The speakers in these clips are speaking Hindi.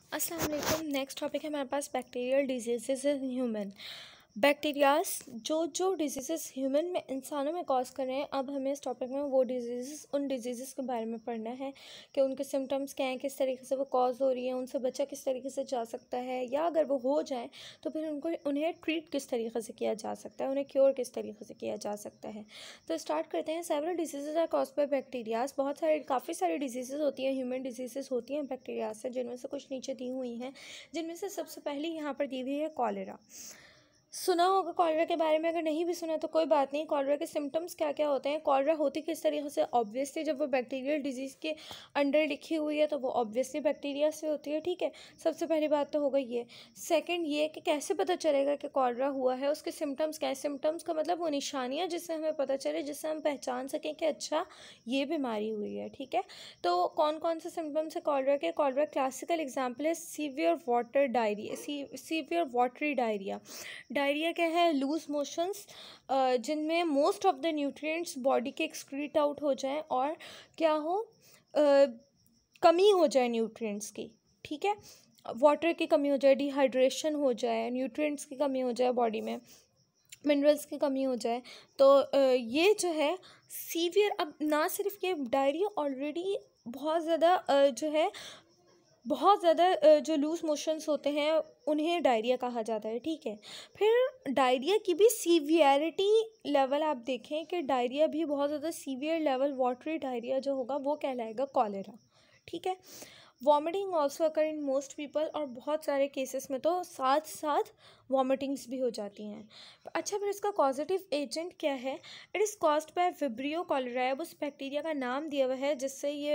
अस्सलाम वालेकुम। नेक्स्ट टॉपिक है हमारे पास bacterial diseases in human. Bacterias जो डिजीज़ ह्यूमन में इंसानों में कॉज कर रहे हैं, अब हमें इस टॉपिक में वो उन डिजीज़ के बारे में पढ़ना है कि उनके सिम्टम्स क्या हैं, किस तरीके से वो कॉज हो रही है, उनसे बचा किस तरीके से जा सकता है, या अगर वो हो जाए तो फिर उन्हें ट्रीट किस तरीके से किया जा सकता है, उन्हें क्योर किस तरीके से किया जा सकता है। तो स्टार्ट करते हैं। Several disease are cause by bacterias. काफ़ी सारी डिजीज़ होती हैं, ह्यूमन डिजीज़ होती हैं बैक्टीरिया से, जिनमें से कुछ नीचे दी हुई हैं, जिनमें से सबसे पहली यहाँ पर दी हुई है कॉलेरा। सुना होगा कॉलरा के बारे में, अगर नहीं भी सुना तो कोई बात नहीं। कॉलरा के सिम्टम्स क्या क्या होते हैं, कॉलरा होती किस तरीके से, ऑब्वियसली जब वो बैक्टीरियल डिजीज़ के अंडर लिखी हुई है तो वो ऑब्वियसली बैक्टीरिया से होती है। ठीक है, सबसे पहली बात तो हो गई ये। सेकंड ये कि कैसे पता चलेगा कि कॉलरा हुआ है, उसके सिम्टम्स क्या है। सिम्टम्स का मतलब वो निशानियाँ जिससे हमें पता चले, जिससे हम पहचान सकें कि अच्छा ये बीमारी हुई है। ठीक है, तो कौन कौन से सिम्टम्स है कॉलरा के। कॉलरा क्लासिकल एग्जाम्पल है severe water diarrhoea, severe watery diarrhoea. Diarrhoea क्या है, लूज मोशंस जिनमें most of the nutrients body के एक्सक्रीट आउट हो जाएं और क्या हो, कमी हो जाए न्यूट्रिएंट्स की। ठीक है, वाटर की कमी हो जाए, डिहाइड्रेशन हो जाए, न्यूट्रिएंट्स की कमी हो जाए बॉडी में, मिनरल्स की कमी हो जाए, तो ये जो है सीवियर। अब ना सिर्फ ये डायरिया ऑलरेडी बहुत ज़्यादा जो है बहुत ज़्यादा जो लूज मोशंस होते हैं उन्हें डायरिया कहा जाता है। ठीक है, फिर डायरिया की भी सीवियरिटी लेवल आप देखें कि डायरिया भी बहुत ज़्यादा सीवियर लेवल, वाटरी डायरिया जो होगा वो कहलाएगा कॉलेरा। ठीक है, vomiting also occur in most people, और बहुत सारे केसेस में तो साथ साथ वॉमिटिंग्स भी हो जाती हैं। अच्छा, फिर इसका कॉजेटिव एजेंट क्या है। It is caused by vibrio cholerae. उस बैक्टीरिया का नाम दिया हुआ है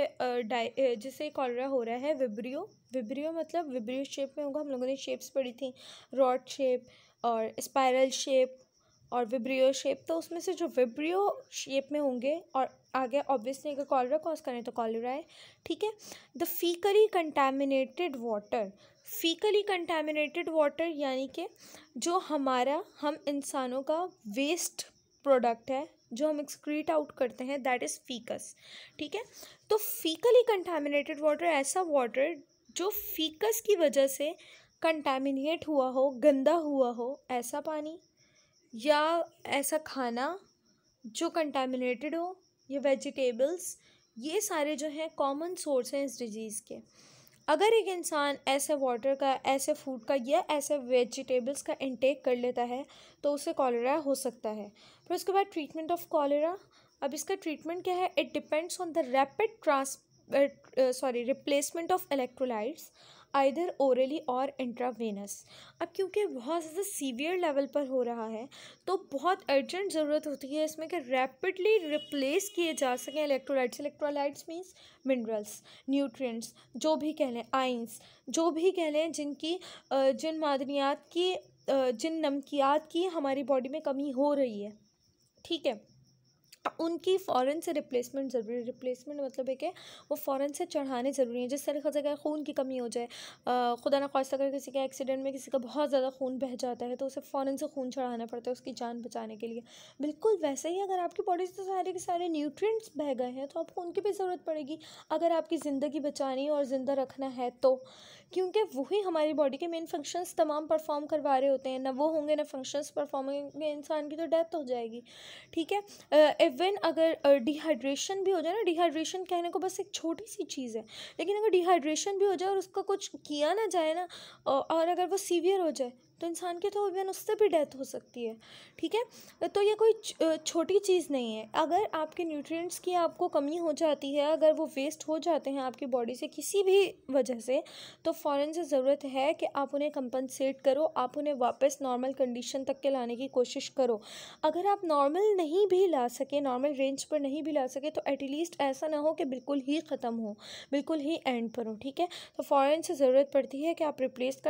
जिससे कॉलरा हो रहा है। विब्रियो मतलब विब्रियो शेप में होगा। हम लोगों ने शेप्स पढ़ी थी, रॉड शेप और स्पाइरल शेप और विब्रियो शेप। तो उसमें से जो विब्रियो शेप में होंगे और आगे ऑब्वियसली अगर कॉलरा कॉज करें तो कॉलरा है। ठीक है, the faecally contaminated water. Faecally contaminated water यानी कि जो हम इंसानों का वेस्ट प्रोडक्ट है, जो हम एक्सक्रीट आउट करते हैं, दैट इज़ फीकस। ठीक है, तो फीकली कंटामिनेटेड वाटर ऐसा वाटर जो फीकस की वजह से कंटामिनेट हुआ हो, गंदा हुआ हो, ऐसा पानी या ऐसा खाना जो कंटामिनेटेड हो, ये वेजिटेबल्स, ये सारे जो हैं कॉमन सोर्स हैं इस डिजीज़ के। अगर एक इंसान ऐसे वाटर का, ऐसे फूड का या ऐसे वेजिटेबल्स का इंटेक कर लेता है तो उसे कॉलेरा हो सकता है। फिर उसके बाद ट्रीटमेंट ऑफ कॉलेरा। अब इसका ट्रीटमेंट क्या है, it depends on the rapid replacement of electrolytes either orally or intravenous. अब क्योंकि बहुत ज़्यादा सीवियर लेवल पर हो रहा है तो बहुत अर्जेंट ज़रूरत होती है इसमें कि रैपिडली रिप्लेस किए जा सकें electrolytes. Electrolytes means minerals, nutrients, जो भी कह लें, आइंस, जो भी कह लें, जिन मादनियात की, जिन नमकियात की हमारी बॉडी में कमी हो रही है। ठीक है, उनकी फ़ौरन से रिप्लेसमेंट ज़रूरी है। रिप्लेसमेंट मतलब है कि वो फ़ौरन से चढ़ाने ज़रूरी हैं। जिस तरीके से अगर खून की कमी हो जाए, खुदा न ख़ास्ता अगर किसी के एक्सीडेंट में किसी का बहुत ज़्यादा खून बह जाता है तो उसे फ़ौरन से खून चढ़ाना पड़ता है उसकी जान बचाने के लिए। बिल्कुल वैसे ही अगर आपकी बॉडी से सारे के सारे न्यूट्रिएंट्स बह गए हैं तो आपको उनकी भी ज़रूरत पड़ेगी अगर आपकी ज़िंदगी बचानी और ज़िंदा रखना है तो, क्योंकि वही हमारी बॉडी के मेन फंक्शंस तमाम परफॉर्म करवा रहे होते हैं। ना वो होंगे ना फंक्शंस परफॉर्म होंगे, इंसान की तो डेथ हो जाएगी। ठीक है, इवन अगर डिहाइड्रेशन भी हो जाए ना, डिहाइड्रेशन कहने को बस एक छोटी सी चीज़ है, लेकिन अगर डिहाइड्रेशन भी हो जाए और उसका कुछ किया ना जाए ना, और अगर वो सीवियर हो जाए तो इंसान की तो इवन उससे भी डेथ हो सकती है। ठीक है, तो ये कोई छोटी चीज़ नहीं है। अगर आपके न्यूट्रिएंट्स की आपको कमी हो जाती है, अगर वो वेस्ट हो जाते हैं आपकी बॉडी से किसी भी वजह से, तो फ़ौरन से ज़रूरत है कि आप उन्हें कंपनसेट करो, आप उन्हें वापस नॉर्मल कंडीशन तक के लाने की कोशिश करो। अगर आप नॉर्मल नहीं भी ला सके, नॉर्मल रेंज पर नहीं भी ला सके, तो एटलीस्ट ऐसा ना हो कि बिल्कुल ही ख़त्म हो, बिल्कुल ही एंड पर हो। ठीक है, तो फ़ौरन से ज़रूरत पड़ती है कि आप रिप्लेस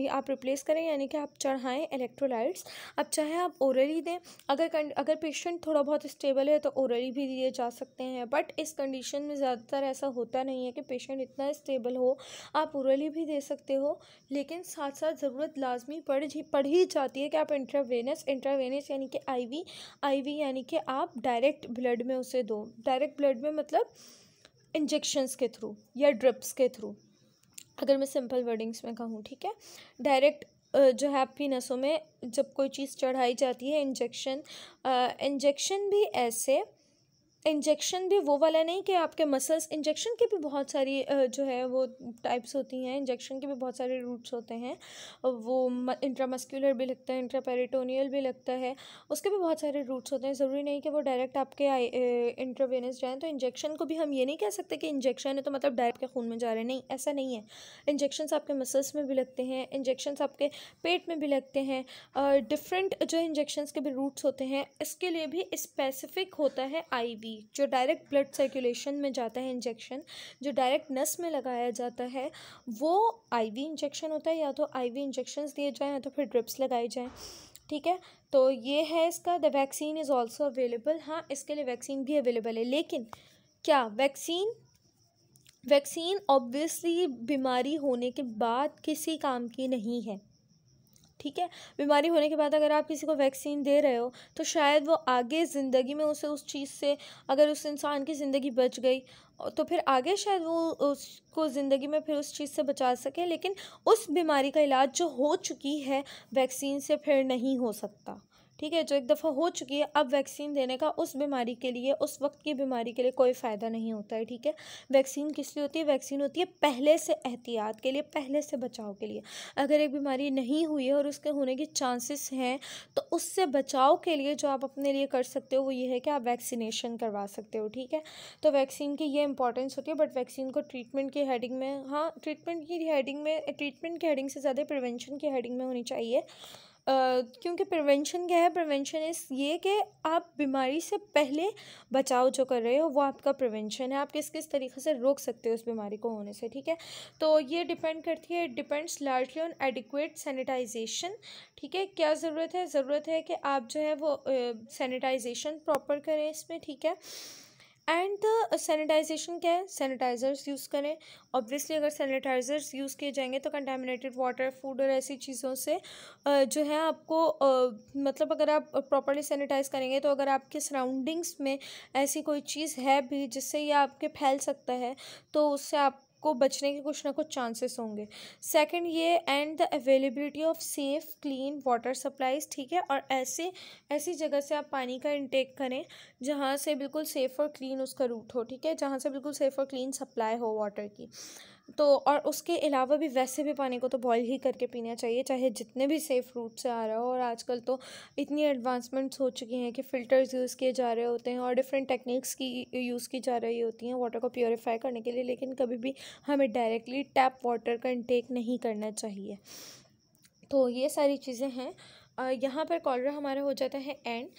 करें यानी कि आप चढ़ाएं इलेक्ट्रोलाइट्स। अब चाहे आप ओरली दें, अगर पेशेंट थोड़ा बहुत स्टेबल है तो ओरली भी दिए जा सकते हैं, बट इस कंडीशन में ज़्यादातर ऐसा होता नहीं है कि पेशेंट इतना स्टेबल हो। आप ओरली भी दे सकते हो, लेकिन साथ साथ ज़रूरत लाजमी पड़ ही जाती है कि आप इंट्रावेनस यानी कि आईवी यानी कि आप डायरेक्ट ब्लड में उसे दो। डायरेक्ट ब्लड में मतलब इंजेक्शंस के थ्रू या ड्रिप्स के थ्रू। अगर मैं सिंपल वर्डिंग्स में कहूँ, ठीक है। डायरेक्ट जो है आपकी नसों में जब कोई चीज़ चढ़ाई जाती है, इंजेक्शन भी ऐसे, इंजेक्शन भी वो वाला नहीं कि आपके मसल्स, इंजेक्शन की भी बहुत सारी जो है वो टाइप्स होती हैं, इंजेक्शन के भी बहुत सारे रूट्स होते हैं। वो इंट्रामस्कुलर भी लगता है, इंट्रापेरिटोनियल भी लगता है, उसके भी बहुत सारे रूट्स होते हैं। ज़रूरी नहीं कि वो डायरेक्ट आपके इंट्रावेनस जाएँ। तो इंजेक्शन को भी हम ये नहीं कह सकते कि इंजेक्शन है तो मतलब डायरेक्ट के खून में जा रहे हैं, नहीं, ऐसा नहीं है। इंजेक्शन्स आपके मसल्स में भी लगते हैं, इंजेक्शन्स आपके पेट में भी लगते हैं। डिफरेंट जो इंजेक्शन्स के भी रूट्स होते हैं। इसके लिए भी स्पेसिफिक होता है आईवी, जो डायरेक्ट ब्लड सर्कुलेशन में जाता है इंजेक्शन, जो डायरेक्ट नस में लगाया जाता है, वो आईवी इंजेक्शन होता है। या तो आईवी इंजेक्शंस दिए जाएँ या तो फिर ड्रिप्स लगाई जाएँ, ठीक है। तो ये है इसका। The vaccine is also available, हाँ इसके लिए वैक्सीन भी अवेलेबल है। लेकिन क्या वैक्सीन ऑब्वियसली बीमारी होने के बाद किसी काम की नहीं है, ठीक है। बीमारी होने के बाद अगर आप किसी को वैक्सीन दे रहे हो तो शायद वो आगे ज़िंदगी में उसे उस चीज़ से, अगर उस इंसान की ज़िंदगी बच गई तो फिर आगे शायद वो उसको ज़िंदगी में फिर उस चीज़ से बचा सके, लेकिन उस बीमारी का इलाज जो हो चुकी है वैक्सीन से फिर नहीं हो सकता, ठीक है। जो एक दफ़ा हो चुकी है, अब वैक्सीन देने का उस बीमारी के लिए, उस वक्त की बीमारी के लिए कोई फ़ायदा नहीं होता है, ठीक है। वैक्सीन किस लिए होती है? वैक्सीन होती है पहले से एहतियात के लिए, पहले से बचाव के लिए। अगर एक बीमारी नहीं हुई है और उसके होने के चांसेस हैं, तो उससे बचाव के लिए जो आप अपने लिए कर सकते हो वो ये है कि आप वैक्सीनेशन करवा सकते हो, ठीक है। तो वैक्सीन की ये इंपॉर्टेंस होती है। बट वैक्सीन को ट्रीटमेंट की हेडिंग में, हाँ ट्रीटमेंट की हेडिंग से ज़्यादा प्रिवेंशन की हेडिंग में होनी चाहिए। क्योंकि प्रिवेंशन क्या है? प्रिवेंशन इस ये कि आप बीमारी से पहले बचाव जो कर रहे हो वो आपका प्रिवेंशन है। आप किस किस तरीके से रोक सकते हो उस बीमारी को होने से, ठीक है। तो ये डिपेंड करती है, depends largely on adequate sanitisation, ठीक है। क्या ज़रूरत है कि आप जो है वो सैनिटाइजेशन प्रॉपर करें इसमें, ठीक है। एंड द सैनिटाइजेशन क्या है? सैनिटाइज़र्स यूज़ करें। ऑब्वियसली अगर सैनिटाइज़र्स यूज़ किए जाएंगे तो कंटामिनेटेड वाटर, फूड और ऐसी चीज़ों से जो है आपको मतलब अगर आप प्रॉपरली सैनिटाइज़ करेंगे तो अगर आपके सराउंडिंग्स में ऐसी कोई चीज़ है भी जिससे ये आपके फैल सकता है तो उससे आपको बचने के कुछ ना कुछ चांसेस होंगे। सेकंड ये, and the availability of safe clean water supplies, ठीक है। और ऐसी जगह से आप पानी का इंटेक करें जहाँ से बिल्कुल सेफ़ और क्लीन उसका रूट हो, ठीक है, जहाँ से बिल्कुल सेफ़ और क्लीन सप्लाई हो वाटर की। तो और उसके अलावा भी वैसे भी पानी को तो बॉयल ही करके पीना चाहिए, चाहे जितने भी सेफ़ रूट से आ रहा हो। और आजकल तो इतनी एडवांसमेंट्स हो चुकी हैं कि फ़िल्टर्स यूज़ किए जा रहे होते हैं और डिफरेंट टेक्निक्स की यूज़ की जा रही होती हैं वाटर को प्योरीफाई करने के लिए। लेकिन कभी भी हमें डायरेक्टली टैप वाटर का इंटेक नहीं करना चाहिए। तो ये सारी चीज़ें हैं। यहाँ पर कॉलरा हमारा हो जाता है एंड।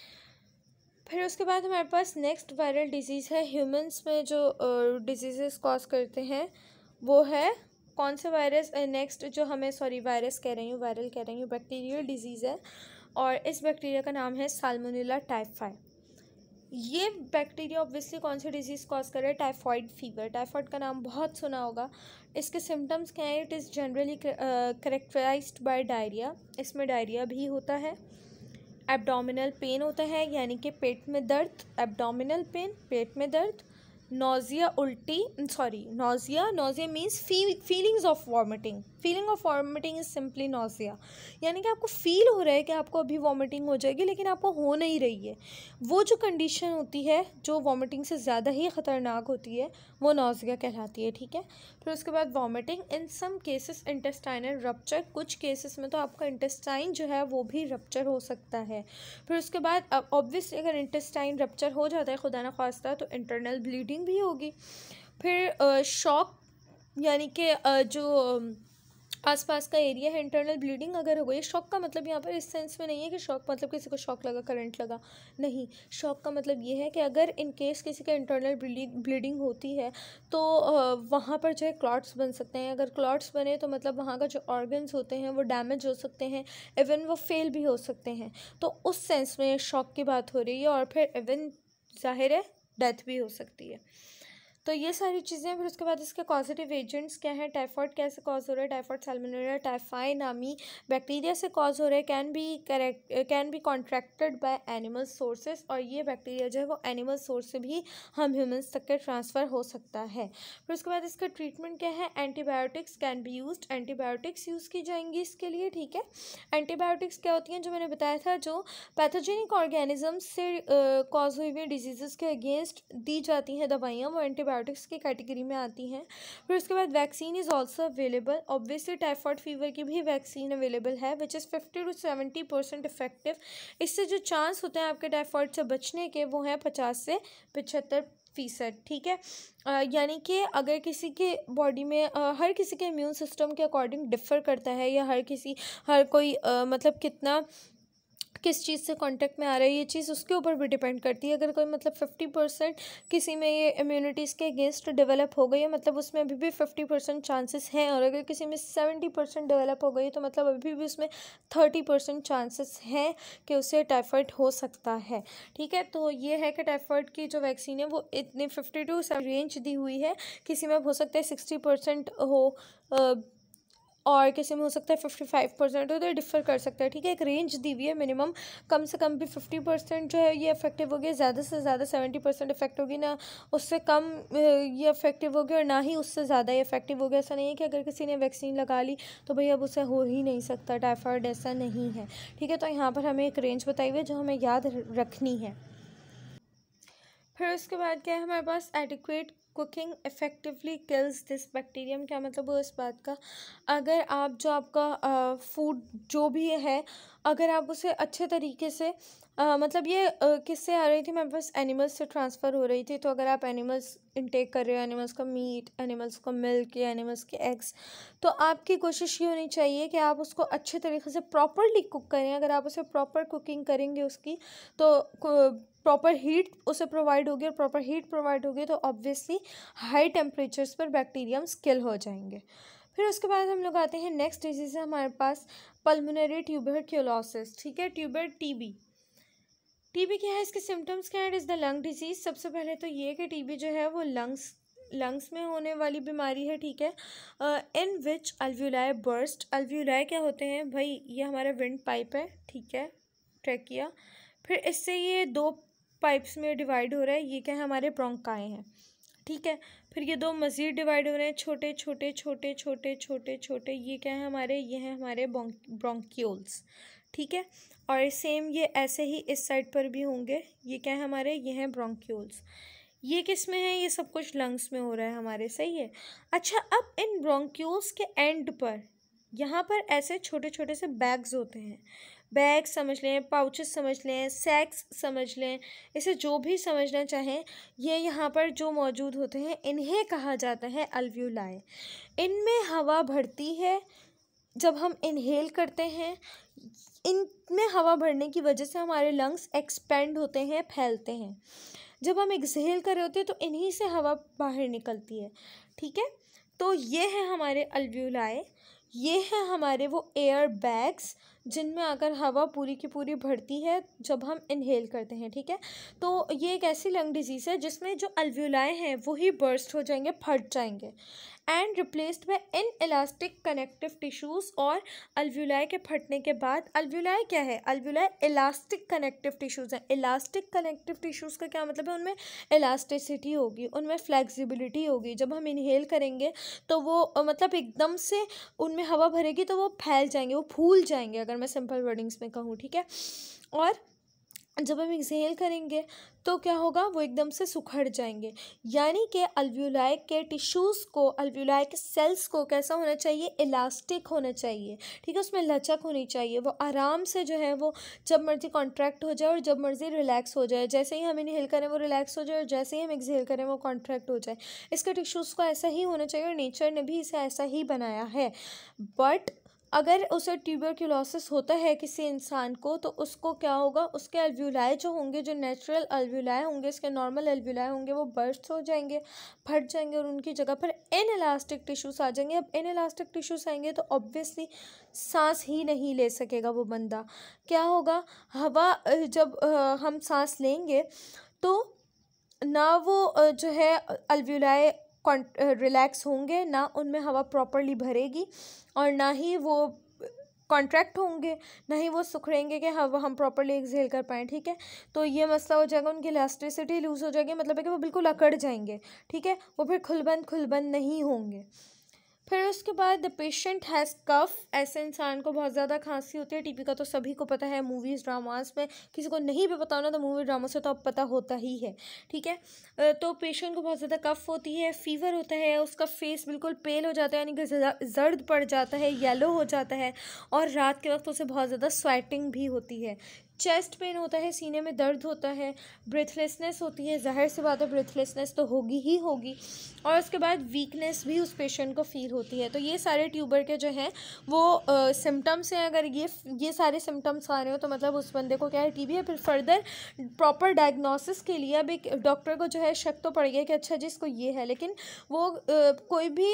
फिर उसके बाद हमारे पास नेक्स्ट वायरल डिजीज़ है। ह्यूमंस में जो डिजीज़ कॉज करते हैं वो है कौन से वायरस? नेक्स्ट जो हमें, सॉरी वायरस कह रही हूँ, वायरल कह रही हूँ, बैक्टीरियल डिजीज़ है। और इस बैक्टीरिया का नाम है साल्मोनेला टाइफाई। ये बैक्टीरिया ऑब्वियसली कौन सी डिजीज़ कॉज कर रहा है? Typhoid fever. टाइफॉइड का नाम बहुत सुना होगा। इसके सिम्टम्स क्या हैं? It is generally characterised by diarrhoea. इसमें डायरिया भी होता है। एब्डोमिनल पेन होता है, यानी कि पेट में दर्द। एब्डोमिनल पेन, पेट में दर्द। नोज़िया, उल्टी, nausea means feelings of vomiting. Feeling of vomiting is simply nausea, यानी कि आपको फील हो रहा है कि आपको अभी वॉमिटिंग हो जाएगी लेकिन आपको हो नहीं रही है। वो जो कंडीशन होती है जो वॉमिटिंग से ज़्यादा ही ख़तरनाक होती है वो नोज़िया कहलाती है, ठीक है। फिर उसके बाद vomiting, in some cases intestinal rupture. कुछ केसेस में तो आपका इंटेस्टाइन जो है वो भी रप्चर हो सकता है। फिर उसके बाद ऑब्वियसली अगर इंटेस्टाइन रप्चर हो जाता है खुदा ना ख्वास्ता तो इंटरनल ब्लीडिंग भी होगी। फिर शॉक, यानी कि जो आसपास का एरिया है, इंटरनल ब्लीडिंग अगर हो गई। शॉक का मतलब यहाँ पर इस सेंस में नहीं है कि शॉक मतलब किसी को शॉक लगा, करंट लगा, नहीं। शॉक का मतलब ये है कि अगर इन केस किसी का इंटरनल ब्लीडिंग होती है तो वहाँ पर जो है क्लॉट्स बन सकते हैं। अगर क्लॉट्स बने तो मतलब वहाँ का जो ऑर्गन्स होते हैं वो डैमेज हो सकते हैं, इवन वो फेल भी हो सकते हैं। तो उस सेंस में शॉक की बात हो रही है। और फिर इवन जाहिर है डेथ भी हो सकती है। तो ये सारी चीज़ें। फिर उसके बाद इसके कॉजेटिव एजेंट्स क्या हैं, टाइफॉइड कैसे कॉज हो रहा है, टाइफॉइड सैल्मोनेला टाइफाई नामी बैक्टीरिया से कॉज हो रहा है, can be contracted by animal sources, और ये बैक्टीरिया जो है वो एनिमल सोर्स से भी हम ह्यूमंस तक के ट्रांसफ़र हो सकता है। फिर उसके बाद इसका ट्रीटमेंट क्या है, antibiotics can be used, antibiotics use की जाएंगी इसके लिए, ठीक है। एंटीबायोटिक्स क्या होती हैं, जो मैंने बताया था, जो पैथोजेनिक ऑर्गेनिज्म से कॉज हुई हुई डिजीज़ के अगेंस्ट दी जाती हैं दवाइयाँ, वो एंटीबायोटिक्स की कैटेगरी में आती हैं। फिर उसके बाद vaccine is also available, obviously typhoid fever की भी वैक्सीन अवेलेबल है, विच इज़ 50 to 70% इफेक्टिव। इससे जो चांस होते हैं आपके टाइफॉइड से बचने के, वो हैं 50 से 75%, ठीक है। यानी कि अगर किसी के बॉडी में हर किसी के इम्यून सिस्टम के अकॉर्डिंग डिफ़र करता है, या हर कोई मतलब किस चीज़ से कांटेक्ट में आ रहा है, ये चीज़ उसके ऊपर भी डिपेंड करती है। अगर कोई मतलब 50% किसी में ये इम्यूनिटीज़ के अगेंस्ट डेवलप हो गई है, मतलब उसमें अभी भी 50% चांसेस हैं, और अगर किसी में 70% डेवलप हो गई है, तो मतलब अभी भी उसमें 30% चांसेस हैं कि उसे टाइफाइड हो सकता है, ठीक है। तो ये है कि टाइफाइड की जो वैक्सीन है वो इतनी 50 to 70 रेंज दी हुई है, किसी में हो सकता है 60% हो, और किसी में हो सकता है 55%, तो डिफ़र कर सकता है, ठीक है। एक रेंज दी हुई है, मिनिमम कम से कम भी 50% जो है ये इफेक्टिव होगी, ज़्यादा से ज़्यादा 70% इफेक्ट होगी, ना उससे कम ये इफेक्टिव होगी और ना ही उससे ज़्यादा ये इफेक्टिव होगी। ऐसा नहीं है कि अगर किसी ने वैक्सीन लगा ली तो भाई अब उसे हो ही नहीं सकता टाइफाइड, ऐसा नहीं है, ठीक है। तो यहाँ पर हमें एक रेंज बताई हुई है जो हमें याद रखनी है। फिर उसके बाद क्या है हमारे पास, adequate cooking effectively kills this bacterium. क्या मतलब है इस बात का, अगर आप जो आपका फूड जो भी है, अगर आप उसे अच्छे तरीके से मतलब ये किससे आ रही थी, मेरे पास एनिमल्स से ट्रांसफ़र हो रही थी। तो अगर आप एनिमल्स इंटेक कर रहे हो, एनिमल्स का मीट, एनिमल्स का मिल्क या एनिमल्स के एग्स, तो आपकी कोशिश ये होनी चाहिए कि आप उसको अच्छे तरीके से प्रॉपरली कुक करें। अगर आप उसे प्रॉपर कुकिंग करेंगे उसकी, तो प्रॉपर हीट उसे प्रोवाइड होगी, और प्रॉपर हीट प्रोवाइड होगी तो ऑब्वियसली हाई टेम्परेचर्स पर बैक्टीरियम्स किल हो जाएंगे। फिर उसके बाद हम लोग आते हैं नेक्स्ट डिजीज़ है हमारे पास, पल्मोनरी ट्यूबरक्लोसिस, ठीक है, टीबी। टीबी क्या है, इसके सिम्टम्स क्या है, it is the lung disease. सबसे पहले तो ये कि टीबी जो है वो लंग्स में होने वाली बीमारी है, ठीक है। इन विच अल्व्यूलाई बर्स्ट, अल्व्यूलाई क्या होते हैं भाई, ये हमारा विंड पाइप है, ठीक है, ट्रैकिया। फिर इससे ये 2 पाइप्स में डिवाइड हो रहा है, ये क्या है, हमारे ब्रोंकाई हैं, ठीक है। फिर ये 2 मज़ीद डिवाइड हो रहे हैं, छोटे छोटे छोटे छोटे छोटे छोटे, ये क्या है हमारे, ये हैं हमारे ब्रोंक्यूल्स, ठीक है। और सेम ये ऐसे ही इस साइड पर भी होंगे, ये क्या है हमारे, ये हैं ब्रोंक्यूल्स। ये किस में है, ये सब कुछ लंग्स में हो रहा है हमारे, सही है। अच्छा, अब इन ब्रोंक्यूल्स के एंड पर यहाँ पर ऐसे छोटे छोटे से बैग्स होते हैं, बैग समझ लें, पाउचेस समझ लें, सैक्स समझ लें, इसे जो भी समझना चाहें, ये यहाँ पर जो मौजूद होते हैं इन्हें कहा जाता है अल्व्यूलाई। इनमें हवा भरती है, जब हम इनहेल करते हैं, इनमें हवा भरने की वजह से हमारे लंग्स एक्सपेंड होते हैं, फैलते हैं। जब हम एक्सहेल कर रहे होते हैं तो इन्हीं से हवा बाहर निकलती है, ठीक है। तो ये है हमारे अल्व्यूलाई, ये है हमारे वो एयर बैग्स जिनमें अगर हवा पूरी की पूरी भरती है जब हम इनहेल करते हैं, ठीक है। तो ये एक ऐसी लंग डिजीज़ है जिसमें जो अल्व्यूलाई हैं वो ही बर्स्ट हो जाएंगे, फट जाएंगे, and replaced by in elastic connective tissues. और अल्व्यूलाई के फटने के बाद, अल्व्यूलाई क्या है, अल्व्यूलाई इलास्टिक कनेक्टिव टिश्यूज़ हैं। इलास्टिक कनेक्टिव टिश्यूज़ का क्या मतलब है, उनमें इलास्टिसिटी होगी, उनमें फ्लेक्सिबिलिटी होगी। जब हम इनहेल करेंगे तो वो मतलब एकदम से उनमें हवा भरेगी तो वो फैल जाएंगे, वो फूल जाएंगे, अगर मैं सिंपल वर्डिंग्स में कहूँ, ठीक है। और जब हम एक्सहेल करेंगे तो क्या होगा, वो एकदम से सुखड़ जाएंगे। यानी कि अल्व्यूलाई के टिश्यूज़ को, अल्व्यूलाई के सेल्स को कैसा होना चाहिए, इलास्टिक होना चाहिए, ठीक है, उसमें लचक होनी चाहिए। वो आराम से जो है वो जब मर्जी कॉन्ट्रैक्ट हो जाए और जब मर्जी रिलैक्स हो जाए। जैसे ही हम इनहेल करें वो रिलैक्स हो जाए, और जैसे ही हम एक्सहेल करें वो कॉन्ट्रैक्ट हो जाए। इसके टिश्यूज़ को ऐसा ही होना चाहिए, और नेचर ने भी इसे ऐसा ही बनाया है। बट अगर उसे ट्यूबरक्लोसिस होता है किसी इंसान को, तो उसको क्या होगा, उसके अल्व्यूलाई जो होंगे, जो नेचुरल अल्व्यूलाई होंगे, इसके नॉर्मल अल्व्यूलाई होंगे, वो बर्स्ट हो जाएंगे, फट जाएंगे, और उनकी जगह पर इन इलास्टिक टिश्यूज़ आ जाएंगे। अब इन इलास्टिक टिश्यूज़ आएंगे तो ऑब्वियसली सांस ही नहीं ले सकेगा वो बंदा। क्या होगा, हवा जब हम सांस लेंगे तो ना वो जो है अल्वियोलाई रिलैक्स होंगे, ना उनमें हवा प्रॉपरली भरेगी, और ना ही वो कॉन्ट्रैक्ट होंगे, ना ही वो सुखड़ेंगे कि हवा हम प्रॉपरली एक्सहेल कर पाएँ, ठीक है। तो ये मसला हो जाएगा, उनकी इलास्टिसिटी लूज़ हो जाएगी, मतलब है कि वो बिल्कुल अकड़ जाएंगे, ठीक है। वो फिर खुलबंद नहीं होंगे। फिर उसके बाद द पेशेंट हैज़ कफ, ऐसे इंसान को बहुत ज़्यादा खांसी होती है। टीबी का तो सभी को पता है, मूवीज़ ड्रामास में, किसी को नहीं भी पता होना तो मूवी ड्रामा से तो अब पता होता ही है, ठीक है। तो पेशेंट को बहुत ज़्यादा कफ होती है, फीवर होता है, उसका फेस बिल्कुल पेल हो जाता है, यानी कि जर्द पड़ जाता है, येलो हो जाता है, और रात के वक्त उसे बहुत ज़्यादा स्वेटिंग भी होती है। चेस्ट पेन होता है, सीने में दर्द होता है, ब्रेथलेसनेस होती है, ज़ाहिर सी बात है ब्रेथलेसनेस तो होगी ही होगी, और उसके बाद वीकनेस भी उस पेशेंट को फील होती है। तो ये सारे ट्यूबर के जो हैं वो सिम्टम्स हैं। अगर ये सारे सिम्टम्स आ रहे हो तो मतलब उस बंदे को क्या है, टीबी है। फिर फर्दर प्रॉपर डायग्नोसिस के लिए अब एक डॉक्टर को जो है शक तो पड़ गया कि अच्छा जिसको ये है, लेकिन वो कोई भी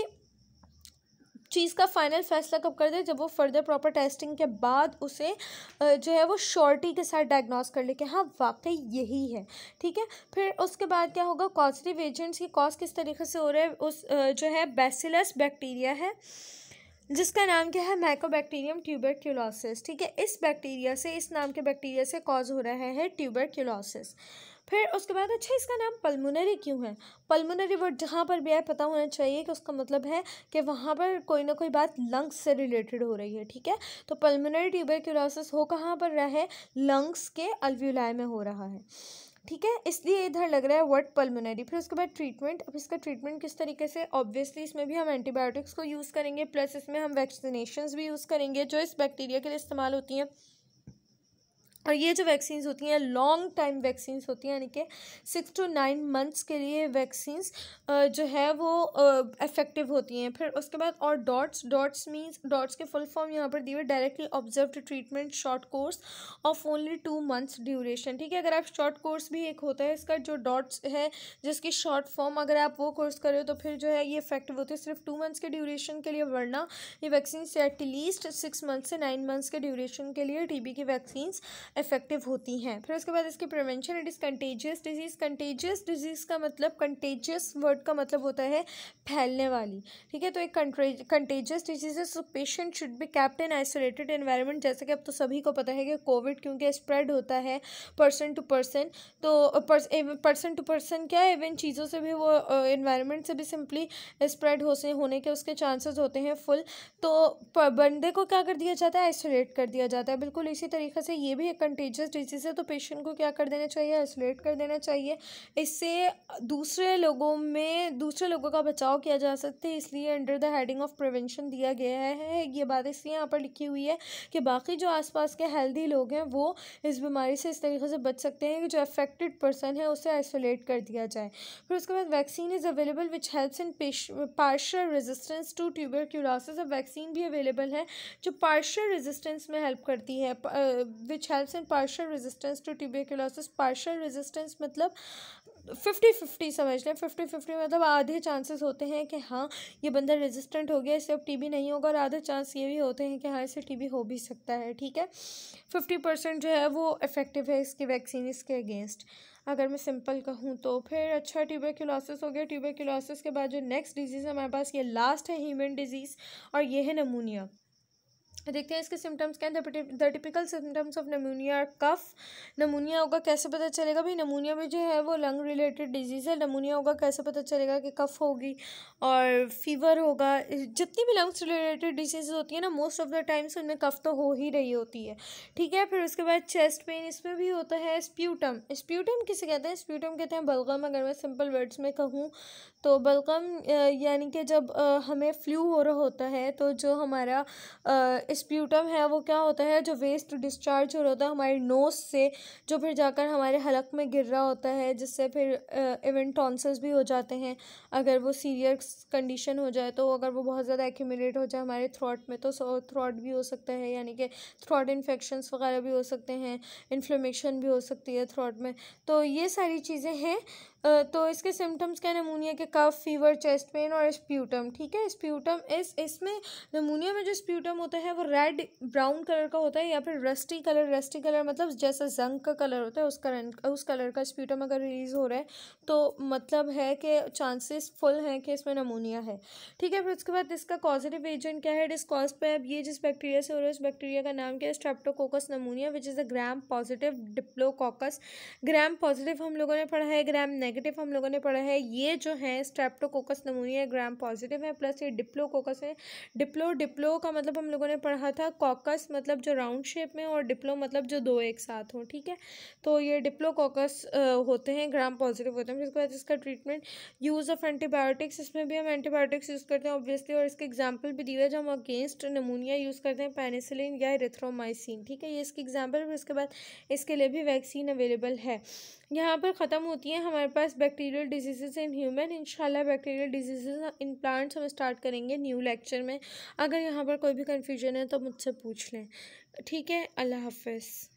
चीज़ का फाइनल फैसला कब कर दे, जब वो फर्दर प्रॉपर टेस्टिंग के बाद उसे जो है वो श्योरिटी के साथ डायग्नोस कर ले कि हाँ वाकई यही है, ठीक है। फिर उसके बाद क्या होगा, कॉजेटिव एजेंट्स की कॉज किस तरीके से हो रहा है, उस जो है बैसिलस बैक्टीरिया है जिसका नाम क्या है, माइकोबैक्टीरियम ट्यूबरक्यूलोसिस, ठीक है। इस बैक्टीरिया से, इस नाम के बैक्टीरिया से कॉज हो रहा है ट्यूबरक्यूलोसिस। फिर उसके बाद अच्छा इसका नाम पल्मोनरी क्यों है। पल्मोनरी वर्ड जहाँ पर भी आए पता होना चाहिए कि उसका मतलब है कि वहाँ पर कोई ना कोई बात लंग्स से रिलेटेड हो रही है, ठीक है। तो पल्मोनरी ट्यूबरक्यूलोसिस हो कहाँ पर रहा है, लंग्स के अल्वियोलाई में हो रहा है, ठीक है, इसलिए इधर लग रहा है वर्ड पल्मोनरी। फिर उसके बाद ट्रीटमेंट, अब इसका ट्रीटमेंट किस तरीके से, ऑब्वियसली इसमें भी हम एंटीबायोटिक्स को यूज़ करेंगे, प्लस इसमें हम वैक्सीनेशंस भी यूज़ करेंगे जो इस बैक्टीरिया के लिए इस्तेमाल होती हैं। और ये जो वैक्सीन्स होती हैं लॉन्ग टाइम वैक्सीन्स होती हैं, यानी कि 6 to 9 मंथ्स के लिए वैक्सीन्स जो है वो इफ़ेक्टिव होती हैं। फिर उसके बाद और डॉट्स मींस, डॉट्स के फुल फॉर्म यहाँ पर दिए हुए, directly observed treatment short course of only 2 months duration, ठीक है। अगर आप शॉर्ट कोर्स भी एक होता है इसका, जो डॉट्स है जिसकी शॉर्ट फॉर्म, अगर आप वो कोर्स कर रहे हो तो फिर जो है ये इफेक्टिव होती है सिर्फ 2 months के ड्यूरेशन के लिए, वरना ये वैक्सीन एटलीस्ट 6 months से 9 months के ड्यूरेशन के लिए टीबी की वैक्सीन्स इफेक्टिव होती हैं। फिर उसके बाद इसकी prevention, it is contagious disease. Contagious disease का मतलब, कंटेजियस वर्ड का मतलब होता है फैलने वाली, ठीक है। तो एक कंटेजियस डिजीज़ है, so patient should be kept in isolated environment. जैसे कि अब तो सभी को पता है कि कोविड क्योंकि स्प्रेड होता है पर्सन टू पर्सन, तो पर्सन टू पर्सन क्या है, इवन चीज़ों से भी वो एनवायरनमेंट से भी सिंपली स्प्रेड होने के उसके चांसेस होते हैं फुल। तो बंदे को क्या कर दिया जाता है, आइसोलेट कर दिया जाता है। बिल्कुल इसी तरीके से ये भी एक कंटेजियस डिजीज़ है, तो पेशेंट को क्या कर देना चाहिए, आइसोलेट कर देना चाहिए। इससे दूसरे लोगों का बचाव किया जा सकता है, इसलिए under the heading of prevention दिया गया है। ये बात इसलिए यहाँ पर लिखी हुई है कि बाकी जो आसपास के हेल्दी लोग हैं वो इस बीमारी से इस तरीके से बच सकते हैं कि जो अफेक्टेड पर्सन है उसे आइसोलेट कर दिया जाए। फिर उसके बाद vaccine is available which helps in partial resistance to tuberculosis. अब वैक्सीन भी अवेलेबल है जो पार्शियल रेजिस्टेंस में हेल्प करती है, which helps in partial resistance to tuberculosis. Partial resistance मतलब 50-50 समझ लें, 50-50 मतलब आधे चांसेस होते हैं कि हाँ ये बंदा रेजिस्टेंट हो गया, इससे अब टीबी नहीं होगा, और आधे चांस ये भी होते हैं कि हाँ इससे टीबी हो भी सकता है, ठीक है। 50% जो है वो इफ़ेक्टिव है इसकी वैक्सीन इसके अगेंस्ट, अगर मैं सिंपल कहूँ तो। फिर अच्छा ट्यूबरक्यूलोसिस हो गया। ट्यूबरक्यूलोसिस के बाद जो नेक्स्ट डिजीज़ है हमारे पास, ये लास्ट है ह्यूमन डिजीज़, और ये है नमूनिया। देखते हैं इसके सिम्टम्स क्या हैं। The typical symptoms of pneumonia और कफ। नमूनिया होगा कैसे पता चलेगा भाई, नमूनिया में जो है वो लंग रिलेटेड डिजीज़ है। नमूनिया होगा कैसे पता चलेगा कि कफ होगी और फीवर होगा। जितनी भी लंग्स रिलेटेड डिजीज़ होती है ना, मोस्ट ऑफ द टाइम्स उनमें कफ तो हो ही रही होती है, ठीक है। फिर उसके बाद चेस्ट पेन, इसमें भी होता है। स्प्यूटम, स्प्यूटम किसे कहते हैं, स्प्यूटम कहते हैं बलगम। अगर मैं सिंपल वर्ड्स में कहूँ तो बलगम यानी कि जब हमें फ्लू हो रहा होता है तो जो हमारा स्प्यूटम है वो क्या होता है, जो वेस्ट डिस्चार्ज हो रहा होता है हमारी नोज़ से, जो फिर जाकर हमारे हलक में गिर रहा होता है, जिससे फिर इवन टॉन्सिल्स भी हो जाते हैं अगर वो सीरियस कंडीशन हो जाए। तो अगर वो बहुत ज़्यादा एक्यूमुलेट हो जाए हमारे थ्रोट में तो थ्रोट भी हो सकता है, यानी कि थ्रोट इन्फेक्शंस वगैरह भी हो सकते हैं, इन्फ्लेमेशन भी हो सकती है थ्रोट में। तो ये सारी चीज़ें हैं तो इसके सिम्टम्स क्या है नमूनिया के? कफ, फीवर, चेस्ट पेन और स्प्यूटम। ठीक है, स्प्यूटम इसमें नमूनिया में जो स्प्यूटम होता है वो रेड ब्राउन कलर का होता है या फिर रस्टी कलर मतलब जैसा जंग का कलर होता है उस कलर का स्प्यूटम अगर रिलीज़ हो रहा है तो मतलब है कि चांसेस फुल हैं कि इसमें नमूनिया है। ठीक है, फिर उसके बाद इसका कॉजेटिव एजेंट क्या है? इट इज़ कॉज पे, अब ये जिस बैक्टीरिया से हो रहा है उस बैक्टीरिया का नाम क्या है? Streptococcus pneumonia which is a gram positive diplococcus. Gram positive हम लोगों ने पढ़ा है, ग्राम नेगेटिव हम लोगों ने पढ़ा है। ये जो है स्ट्रेप्टोकोकस नमूनिया ग्राम पॉजिटिव है, प्लस ये डिप्लोकोकस है। डिप्लो का मतलब हम लोगों ने पढ़ा था कॉकस मतलब जो राउंड शेप में, और डिप्लो मतलब जो दो एक साथ हो। ठीक है, तो ये डिप्लोकोकस होते हैं, ग्राम पॉजिटिव होते हैं। फिर उसके बाद इसका ट्रीटमेंट, यूज़ ऑफ एंटीबायोटिक्स, इसमें भी हम एंटीबायोटिक्स यूज़ करते हैं ऑब्वियसली, और इसके एग्जाम्पल भी दिए हुए जो हम अगेंस्ट नमूनिया यूज़ करते हैं, पेनिसिलिन या एरिथ्रोमाइसिन। ठीक है, ये इसकी एग्जाम्पल। फिर उसके बाद इसके लिए भी वैक्सीन अवेलेबल है। यहाँ पर ख़त्म होती है हमारे पास बैक्टीरियल डिजीज़ इन ह्यूमन। इंशाल्लाह बैक्टीरियल डिजीज़ इन प्लांट्स हम स्टार्ट करेंगे न्यू लेक्चर में। अगर यहाँ पर कोई भी कन्फ्यूजन है तो मुझसे पूछ लें। ठीक है, अल्लाह हाफ़िज़।